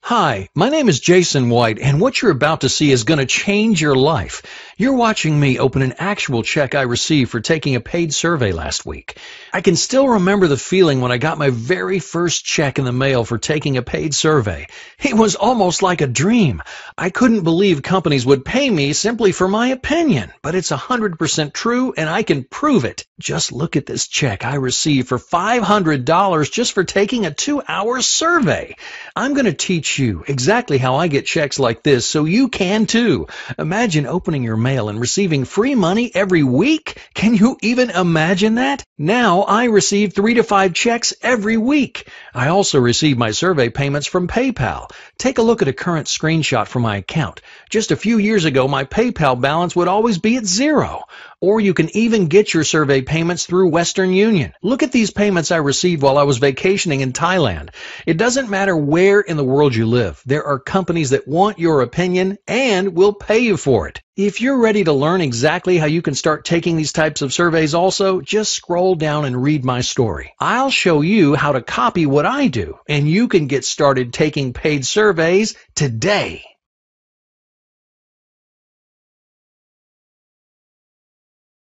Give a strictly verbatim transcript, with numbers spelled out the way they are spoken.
Hi, my name is Jason White, and what you're about to see is going to change your life. You're watching me open an actual check I received for taking a paid survey last week. I can still remember the feeling when I got my very first check in the mail for taking a paid survey. It was almost like a dream. I couldn't believe companies would pay me simply for my opinion, but it's one hundred percent true, and I can prove it. Just look at this check I received for five hundred dollars just for taking a two-hour survey. I'm going to teach you exactly how I get checks like this so you can too. Imagine opening your mail and receiving free money every week. Can you even imagine that? Now I receive three to five checks every week. I also receive my survey payments from PayPal. Take a look at a current screenshot from my account. Just a few years ago, my PayPal balance would always be at zero. Or you can even get your survey payments through Western Union. Look at these payments I received while I was vacationing in Thailand. It doesn't matter where in the world you live. There are companies that want your opinion and will pay you for it. If you're ready to learn exactly how you can start taking these types of surveys also, just scroll down and read my story. I'll show you how to copy what I do, and you can get started taking paid surveys today.